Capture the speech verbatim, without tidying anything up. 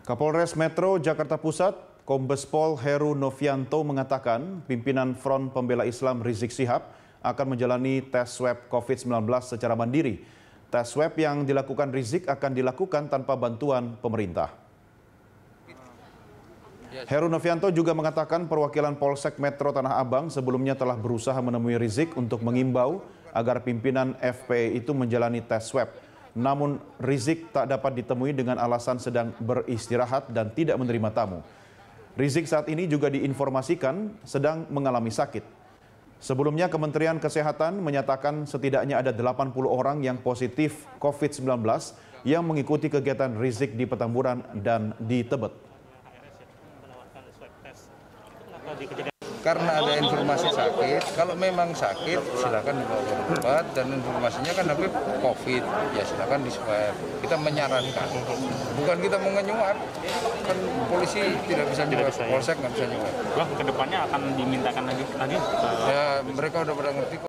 Kapolres Metro Jakarta Pusat, Kombes Pol Heru Novianto mengatakan pimpinan Front Pembela Islam Rizik Syihab akan menjalani tes swab COVID sembilan belas secara mandiri. Tes swab yang dilakukan Rizik akan dilakukan tanpa bantuan pemerintah. Heru Novianto juga mengatakan perwakilan Polsek Metro Tanah Abang sebelumnya telah berusaha menemui Rizik untuk mengimbau agar pimpinan F P I itu menjalani tes swab. Namun Rizik tak dapat ditemui dengan alasan sedang beristirahat dan tidak menerima tamu. Rizik saat ini juga diinformasikan sedang mengalami sakit. Sebelumnya Kementerian Kesehatan menyatakan setidaknya ada delapan puluh orang yang positif COVID sembilan belas yang mengikuti kegiatan Rizik di Petamburan dan di Tebet. Karena ada informasi sakit, kalau memang sakit silakan dibawa berobat, dan informasinya kan Habib COVID, ya silakan di swab. Kita menyarankan, bukan kita mau nyuap, kan polisi tidak bisa nyuap, polsek nggak bisa nyuap. Wah, kedepannya akan dimintakan lagi lagi? Ya mereka udah pada ngerti kok.